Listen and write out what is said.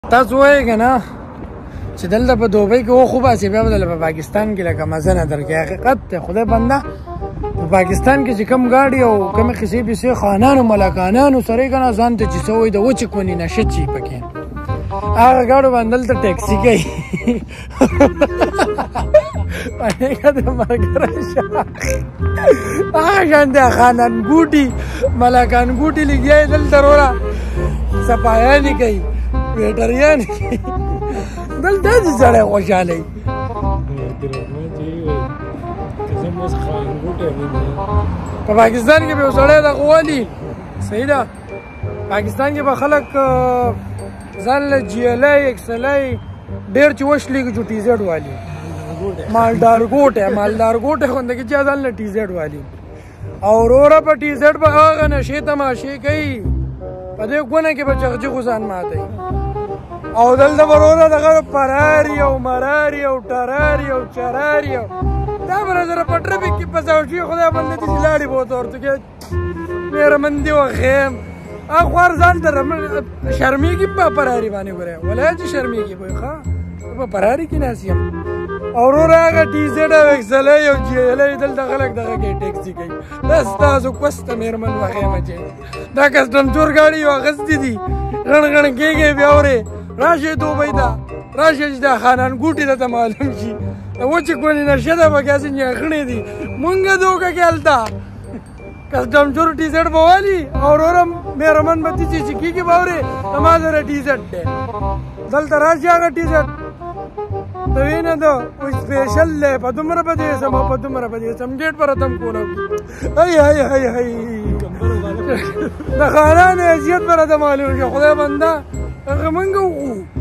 تاسو وایئ که نه چې دلته په دوبۍ کې وخو باسي بیا به دله په پاکستان کې لکه مزه نه درکوي. حقیقت دی خدای بنده په پاکستان کې چې کوم ګاډي او کومې قصې پسې خانانو ملکانانو سره یې که نه ځان ته چې څه وایي د وچې کونې نشه چي پکې هغه ګاډو باندې دلته ټیکسي کوي پنېږه د ملګری شه هغه شان دی خانان ګوټي ملکان ګوټي لګیا یې دلته وروره صفایانې کوي ویټریانې کوي دلته داسې سړی خوشحاله وي. په پاکستان کې به یو سړی دغه والي صحیح ده پاکستان کې به خلک ځان له جی ایل آی ایکس ایل آی ډېر چې وشلېږي چې ټي زیډ والي مالدار ګوټی خوندګي چې ځان له ټي زیډ والي او وروره په ټي زیډ به هغه نشې تماشې کوي په دې کونه کې به چغچغو ځان ماتوي او دلته به وروره دغه فراري او مراري او ټراري او چراري دا به راسره په ټرفک کې پساوشي خدای بنده دې چې لاړې به ورته ورته کې مهرمندي وښیم هغه خوار ځان ته شرمېږي په فراري باندې ګورې ولایت چې شرمېږي به ښه په فراري کې ناست یم او وروره هغه ټي زیډ او ایکس ایل آی او جی ایل آی دلته خلک دغه کوي ټیکسي کوي دا ستاسو کوسته مېرمن وښیم چې دا کسټم چور ګاډي یو اخیستې دي غڼ غڼ کېږي بیا ورې راشئ دوبۍ ته راشئ چې دا خانان ګوټي درته معلوم شي د وچې کونې نشه ده پکې هسې نېخڼې دي مونږ دوکه کې هلته کسټم چور ټي زیډ به والي او وروره مېرمن به تي چې کېږي به اورې زما سره ټي زیډ دی دلته راشي هغه ټي زیډ ته ویې نه ده وایي سپېشل دی په دومره به دې سم او په دومره به دې سم ګېټ په راته م کونه هی هی هی هی د خانانو حیثیت به راته معلوم شي خدای بنده هغه مونږ وخو